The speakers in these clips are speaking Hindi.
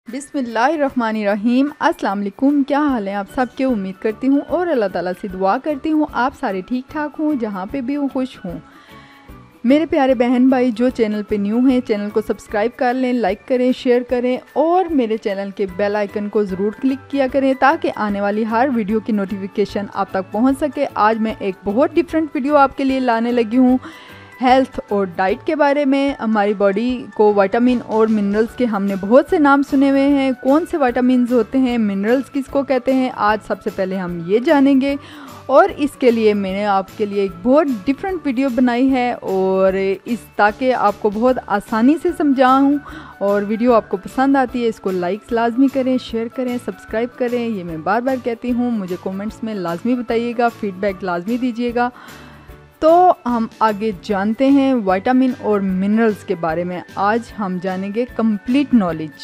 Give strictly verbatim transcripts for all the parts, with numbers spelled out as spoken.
बिस्मिल्लाहिर्रहमानिर्रहीम। अस्सलाम वालेकुम। क्या हाल है आप सबके? उम्मीद करती हूँ और अल्लाह ताला से दुआ करती हूँ आप सारे ठीक ठाक हों, जहाँ पे भी हूँ खुश हों। मेरे प्यारे बहन भाई जो चैनल पे न्यू हैं, चैनल को सब्सक्राइब कर लें, लाइक करें, शेयर करें और मेरे चैनल के बेल आइकन को ज़रूर क्लिक किया करें ताकि आने वाली हर वीडियो की नोटिफिकेशन आप तक पहुँच सके। आज मैं एक बहुत डिफरेंट वीडियो आपके लिए लाने लगी हूँ हेल्थ और डाइट के बारे में। हमारी बॉडी को विटामिन और मिनरल्स के हमने बहुत से नाम सुने हुए हैं। कौन से विटामिन्स होते हैं, मिनरल्स किसको कहते हैं, आज सबसे पहले हम ये जानेंगे। और इसके लिए मैंने आपके लिए एक बहुत डिफरेंट वीडियो बनाई है और इस ताकि आपको बहुत आसानी से समझाऊं। और वीडियो आपको पसंद आती है इसको लाइक्स लाजमी करें, शेयर करें, सब्सक्राइब करें। ये मैं बार बार कहती हूँ, मुझे कमेंट्स में लाजमी बताइएगा, फीडबैक लाजमी दीजिएगा। तो हम आगे जानते हैं विटामिन और मिनरल्स के बारे में। आज हम जानेंगे कंप्लीट नॉलेज।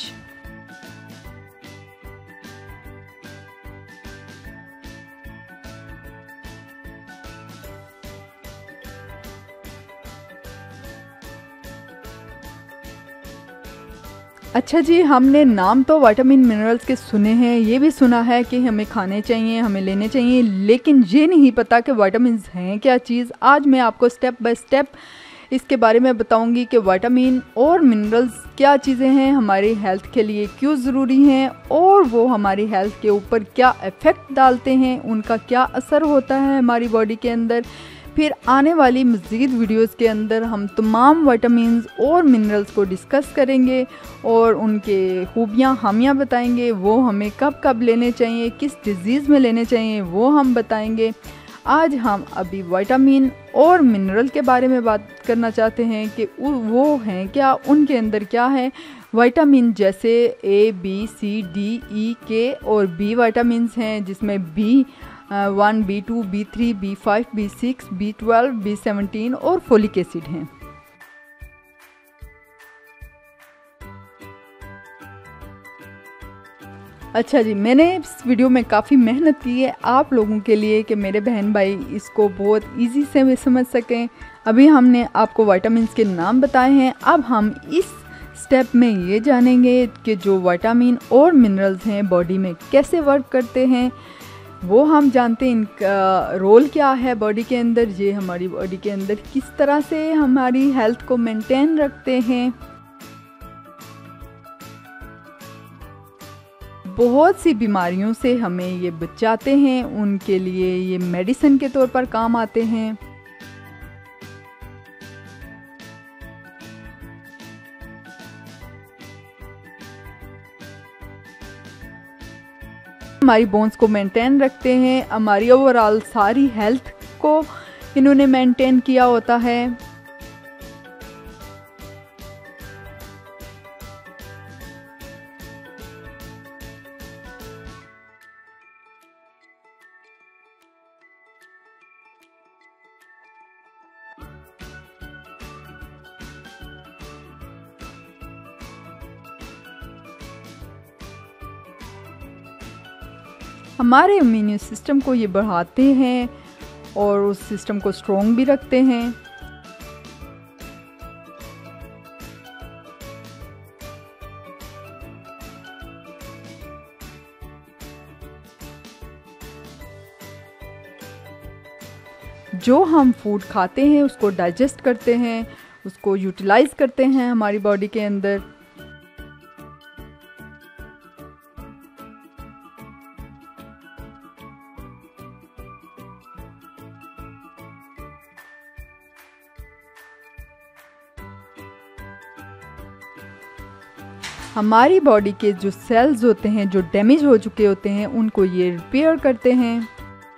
अच्छा जी, हमने नाम तो विटामिन मिनरल्स के सुने हैं, ये भी सुना है कि हमें खाने चाहिए, हमें लेने चाहिए, लेकिन ये नहीं पता कि विटामिन्स हैं क्या चीज़। आज मैं आपको स्टेप बाय स्टेप इसके बारे में बताऊंगी कि विटामिन और मिनरल्स क्या चीज़ें हैं, हमारी हेल्थ के लिए क्यों ज़रूरी हैं और वो हमारी हेल्थ के ऊपर क्या इफ़ेक्ट डालते हैं, उनका क्या असर होता है हमारी बॉडी के अंदर। फिर आने वाली मज़ीद वीडियोस के अंदर हम तमाम विटामिन्स और मिनरल्स को डिस्कस करेंगे और उनके खूबियाँ खामियाँ बताएंगे। वो हमें कब कब लेने चाहिए, किस डिज़ीज़ में लेने चाहिए, वो हम बताएंगे। आज हम अभी विटामिन और मिनरल के बारे में बात करना चाहते हैं कि वो हैं क्या, उनके अंदर क्या है। विटामिन जैसे ए, बी, सी, डी, ई, के और बी विटामिन्स हैं, जिसमें B one, B two, B three, B five, B six, B twelve, B seventeen और फोलिक एसिड हैं। अच्छा जी, मैंने इस वीडियो में काफ़ी मेहनत की है आप लोगों के लिए कि मेरे बहन भाई इसको बहुत इजी से भी समझ सकें। अभी हमने आपको विटामिन्स के नाम बताए हैं, अब हम इस स्टेप में ये जानेंगे कि जो विटामिन और मिनरल्स हैं बॉडी में कैसे वर्क करते हैं, वो हम जानते हैं। इनका रोल क्या है बॉडी के अंदर, ये हमारी बॉडी के अंदर किस तरह से हमारी हेल्थ को मेंटेन रखते हैं। बहुत सी बीमारियों से हमें ये बचाते हैं, उनके लिए ये मेडिसिन के तौर पर काम आते हैं। हमारी बोन्स को मेंटेन रखते हैं, हमारी ओवरऑल सारी हेल्थ को इन्होंने मेंटेन किया होता है। हमारे इम्यून सिस्टम को ये बढ़ाते हैं और उस सिस्टम को स्ट्रॉन्ग भी रखते हैं। जो हम फूड खाते हैं उसको डाइजेस्ट करते हैं, उसको यूटिलाइज करते हैं हमारी बॉडी के अंदर। हमारी बॉडी के जो सेल्स होते हैं जो डैमेज हो चुके होते हैं उनको ये रिपेयर करते हैं।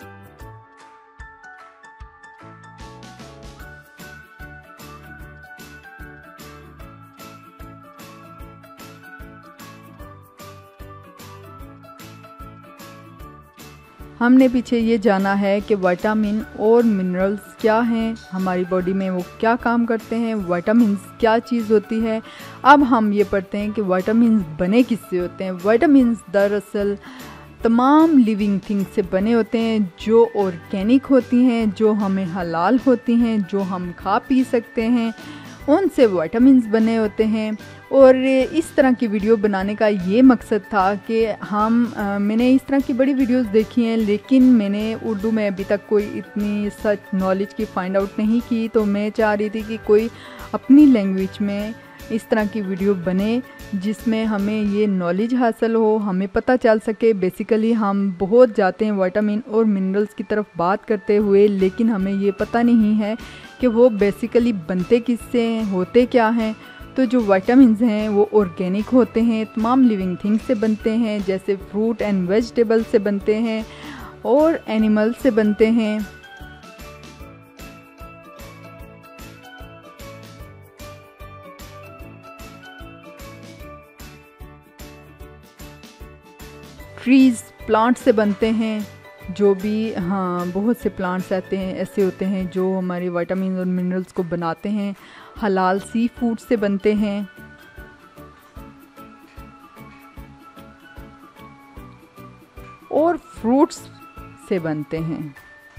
हमने पीछे ये जाना है कि विटामिन और मिनरल्स क्या हैं, हमारी बॉडी में वो क्या काम करते हैं, विटामिन्स क्या चीज़ होती है। अब हम ये पढ़ते हैं कि विटामिन्स बने किससे होते हैं। विटामिन्स दरअसल तमाम लिविंग थिंग्स से बने होते हैं जो ऑर्गेनिक होती हैं, जो हमें हलाल होती हैं, जो हम खा पी सकते हैं, उनसे विटामिन्स बने होते हैं। और इस तरह की वीडियो बनाने का ये मकसद था कि हम आ, मैंने इस तरह की बड़ी वीडियोस देखी हैं, लेकिन मैंने उर्दू में अभी तक कोई इतनी सच नॉलेज की फाइंड आउट नहीं की। तो मैं चाह रही थी कि कोई अपनी लैंग्वेज में इस तरह की वीडियो बने जिसमें हमें ये नॉलेज हासिल हो, हमें पता चल सके। बेसिकली हम बहुत जाते हैं विटामिन और मिनरल्स की तरफ बात करते हुए, लेकिन हमें ये पता नहीं है कि वो बेसिकली बनते किससे हैं, होते क्या हैं। तो जो विटामिन्स हैं वो ऑर्गेनिक होते हैं, तमाम लिविंग थिंग्स से बनते हैं, जैसे फ्रूट एंड वेजिटेबल से बनते हैं और एनिमल से बनते हैं। ट्रीज़ प्लांट से बनते हैं, जो भी हाँ बहुत से प्लांट्स आते हैं ऐसे होते हैं जो हमारे विटामिन और मिनरल्स को बनाते हैं। हलाल सी फूड से बनते हैं। और फ्रूट्स से बनते हैं।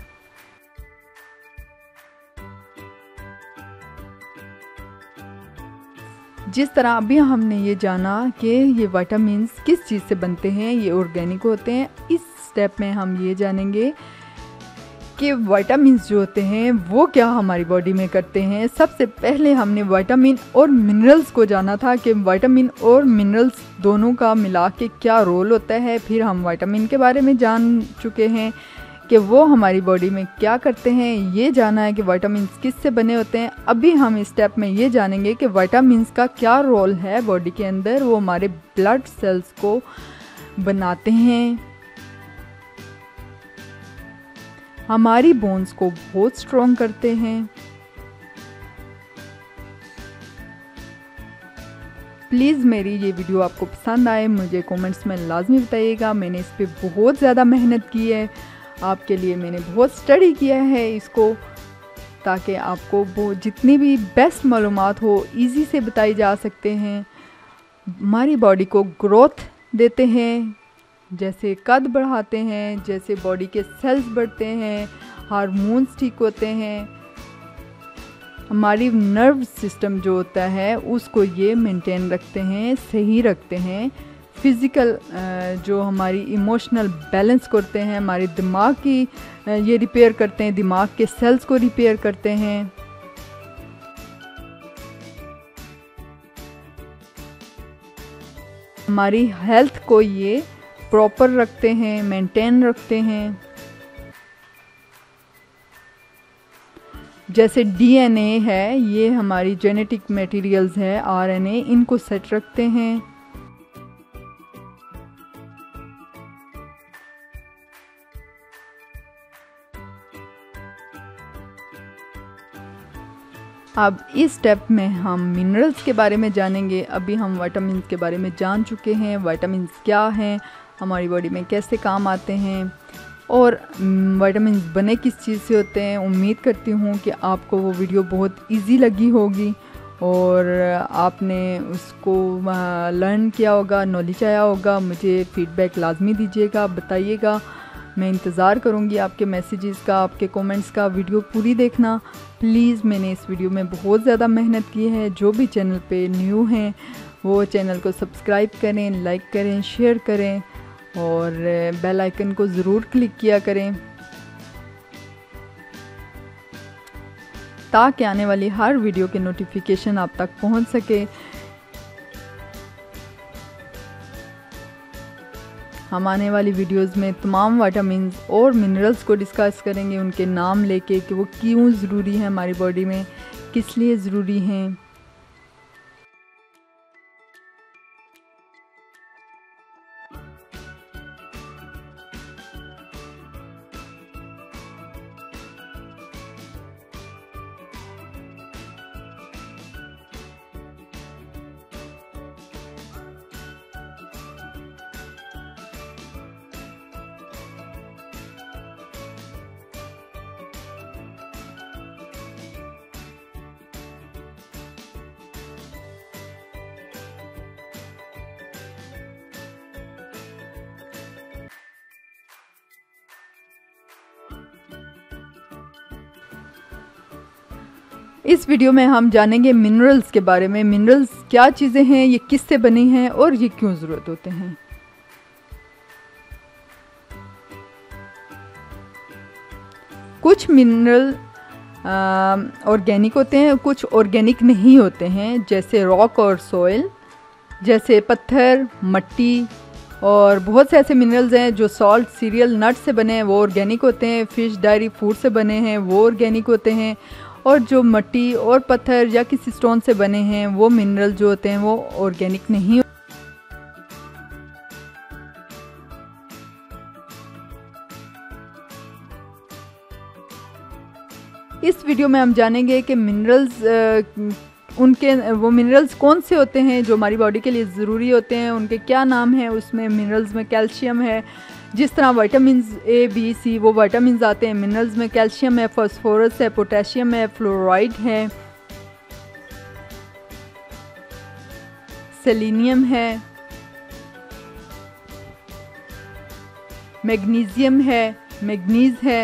जिस तरह अभी हमने ये जाना कि ये विटामिन्स किस चीज़ से बनते हैं, ये ऑर्गेनिक होते हैं, इस स्टेप में हम ये जानेंगे कि विटामिन्स जो होते हैं वो क्या हमारी बॉडी में करते हैं। सबसे पहले हमने विटामिन और मिनरल्स को जाना था कि विटामिन और मिनरल्स दोनों का मिला के क्या रोल होता है। फिर हम विटामिन के बारे में जान चुके हैं कि वो हमारी बॉडी में क्या करते हैं। ये जाना है कि विटामिन्स किससे बने होते हैं। अभी हम इस स्टेप में ये जानेंगे कि विटामिन्स का क्या रोल है बॉडी के अंदर। वो हमारे ब्लड सेल्स को बनाते हैं, हमारी बोन्स को बहुत स्ट्रॉन्ग करते हैं। प्लीज़ मेरी ये वीडियो आपको पसंद आए मुझे कमेंट्स में लाजमी बताइएगा। मैंने इस पे बहुत ज़्यादा मेहनत की है, आपके लिए मैंने बहुत स्टडी किया है इसको, ताकि आपको वो जितनी भी बेस्ट मालूमात हो इजी से बताई जा सकते हैं। हमारी बॉडी को ग्रोथ देते हैं, जैसे कद बढ़ाते हैं, जैसे बॉडी के सेल्स बढ़ते हैं, हार्मोन्स ठीक होते हैं। हमारी नर्व सिस्टम जो होता है उसको ये मेंटेन रखते हैं, सही रखते हैं। फिज़िकल जो हमारी इमोशनल बैलेंस करते हैं, हमारे दिमाग की ये रिपेयर करते हैं, दिमाग के सेल्स को रिपेयर करते हैं। हमारी हेल्थ को ये प्रॉपर रखते हैं, मेंटेन रखते हैं। जैसे डीएनए है, ये हमारी जेनेटिक मटेरियल्स है, आरएनए, इनको सेट रखते हैं। अब इस स्टेप में हम मिनरल्स के बारे में जानेंगे। अभी हम विटामिन्स के बारे में जान चुके हैं, विटामिन्स क्या हैं, हमारी बॉडी में कैसे काम आते हैं और विटामिन्स बने किस चीज़ से होते हैं। उम्मीद करती हूँ कि आपको वो वीडियो बहुत इजी लगी होगी और आपने उसको लर्न किया होगा, नॉलेज आया होगा। मुझे फीडबैक लाजमी दीजिएगा, बताइएगा। मैं इंतज़ार करूँगी आपके मैसेजेस का, आपके कमेंट्स का। वीडियो पूरी देखना प्लीज़। मैंने इस वीडियो में बहुत ज़्यादा मेहनत की है। जो भी चैनल पे न्यू हैं वो चैनल को सब्सक्राइब करें, लाइक करें, शेयर करें और बेल आइकन को ज़रूर क्लिक किया करें ताकि आने वाली हर वीडियो के नोटिफिकेशन आप तक पहुंच सके। हम आने वाली वीडियोस में तमाम विटामिन्स और मिनरल्स को डिस्कस करेंगे, उनके नाम लेके कि वो क्यों ज़रूरी हैं हमारी बॉडी में, किस लिए ज़रूरी हैं। इस वीडियो में हम जानेंगे मिनरल्स के बारे में। मिनरल्स क्या चीज़ें हैं, ये किससे बनी हैं और ये क्यों ज़रूरत होते हैं। कुछ मिनरल ऑर्गेनिक होते हैं, कुछ ऑर्गेनिक नहीं होते हैं, जैसे रॉक और सॉइल, जैसे पत्थर, मिट्टी, और बहुत से ऐसे मिनरल्स हैं जो सॉल्ट, सीरियल, नट से बने हैं, वो ऑर्गेनिक होते हैं। फ़िश, डायरी, फूड से बने हैं, वो ऑर्गेनिक होते हैं। और जो मिट्टी और पत्थर या किसी स्टोन से बने हैं, वो मिनरल जो होते हैं वो ऑर्गेनिक नहीं। इस वीडियो में हम जानेंगे कि मिनरल्स उनके वो मिनरल्स कौन से होते हैं जो हमारी बॉडी के लिए ज़रूरी होते हैं, उनके क्या नाम हैं। उसमें मिनरल्स में कैल्शियम है, जिस तरह विटामिन्स ए, बी, सी वो विटामिन्स आते हैं। मिनरल्स में कैल्शियम है, फास्फोरस है, पोटेशियम है, फ्लोराइड है, सेलेनियम है, मैग्नीशियम है, मैग्नीज है,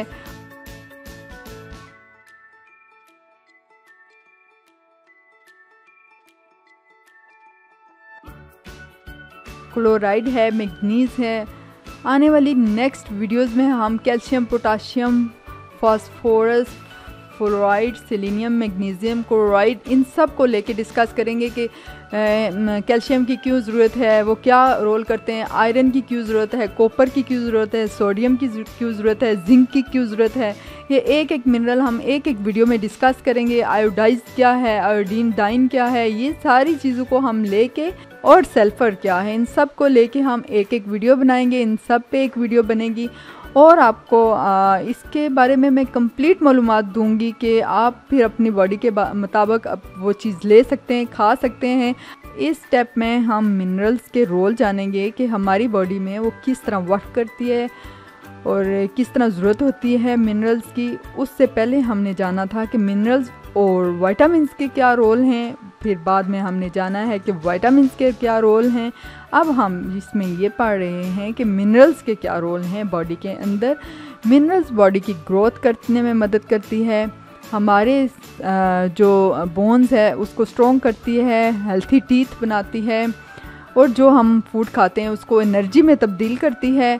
क्लोराइड है, मैग्नीज है। आने वाली नेक्स्ट वीडियोस में हम calcium, potassium, phosphorus, fluoride, selenium, magnesium, chloride, इन सब को लेके डिस्कस करेंगे कि कैल्शियम की क्यों ज़रूरत है, वो क्या रोल करते हैं, आयरन की क्यों ज़रूरत है, कॉपर की क्यों ज़रूरत है, सोडियम की क्यों ज़रूरत है, जिंक की क्यों ज़रूरत है। ये एक एक मिनरल हम एक एक वीडियो में डिस्कस करेंगे। आयोडाइज क्या है, आयोडीन डाइन क्या है, ये सारी चीज़ों को हम लेके, और सल्फ़र क्या है, इन सब को लेके हम एक एक वीडियो बनाएंगे। इन सब पे एक वीडियो बनेगी और आपको आ, इसके बारे में मैं कंप्लीट मालूमात दूंगी कि आप फिर अपनी बॉडी के मुताबिक अब वो चीज़ ले सकते हैं, खा सकते हैं। इस स्टेप में हम मिनरल्स के रोल जानेंगे कि हमारी बॉडी में वो किस तरह वर्क करती है और किस तरह ज़रूरत होती है मिनरल्स की। उससे पहले हमने जाना था कि मिनरल्स और विटामिन्स के क्या रोल हैं, फिर बाद में हमने जाना है कि विटामिन्स के क्या रोल हैं। अब हम इसमें ये पढ़ रहे हैं कि मिनरल्स के क्या रोल हैं बॉडी के अंदर। मिनरल्स बॉडी की ग्रोथ करने में मदद करती है, हमारे जो बोन्स है उसको स्ट्रॉन्ग करती है, हेल्थी टीथ बनाती है, और जो हम फूड खाते हैं उसको एनर्जी में तब्दील करती है,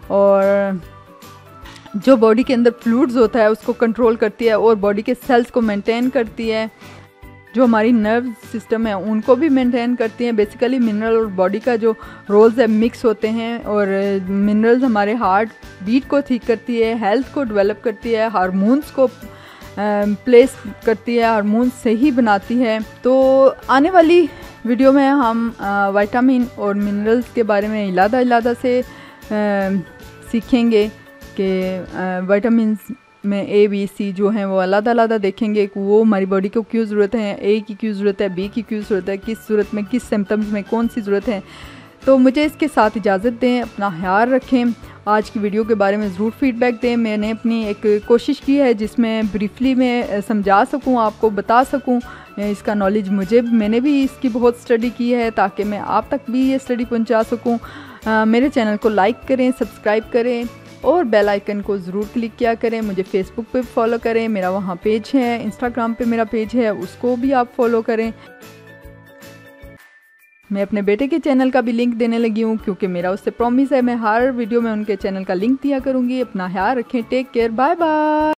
और जो बॉडी के अंदर फ्लूइड्स होता है उसको कंट्रोल करती है, और बॉडी के सेल्स को मेंटेन करती है। जो हमारी नर्व सिस्टम है उनको भी मेंटेन करती हैं। बेसिकली मिनरल और बॉडी का जो रोल्स है मिक्स होते हैं, और मिनरल्स हमारे हार्ट बीट को ठीक करती है, हेल्थ को डेवलप करती है, हार्मोन्स को प्लेस करती है, हार्मोन्स सही बनाती है। तो आने वाली वीडियो में हम विटामिन और मिनरल्स के बारे में इलादा इलादा से आ, सीखेंगे कि विटामिन्स में ए, बी, सी जो हैं वो अलग अलग देखेंगे कि वो हमारी बॉडी को क्यों ज़रूरत है, ए की क्यों ज़रूरत है, बी की क्यों ज़रूरत है, किस ज़रूरत में, किस सिम्टम्स में कौन सी ज़रूरत है। तो मुझे इसके साथ इजाज़त दें, अपना ख्याल रखें। आज की वीडियो के बारे में ज़रूर फीडबैक दें। मैंने अपनी एक कोशिश की है जिसमें ब्रीफली मैं समझा सकूं, आपको बता सकूं इसका नॉलेज। मुझे मैंने भी इसकी बहुत स्टडी की है ताकि मैं आप तक भी ये स्टडी पहुंचा सकूं। आ, मेरे चैनल को लाइक करें, सब्सक्राइब करें और बेल आइकन को ज़रूर क्लिक किया करें। मुझे फेसबुक पे फॉलो करें, मेरा वहाँ पेज है, इंस्टाग्राम पे मेरा पेज है, उसको भी आप फॉलो करें। मैं अपने बेटे के चैनल का भी लिंक देने लगी हूँ क्योंकि मेरा उससे प्रॉमिस है मैं हर वीडियो में उनके चैनल का लिंक दिया करूँगी। अपना ख्याल रखें, टेक केयर, बाय बाय।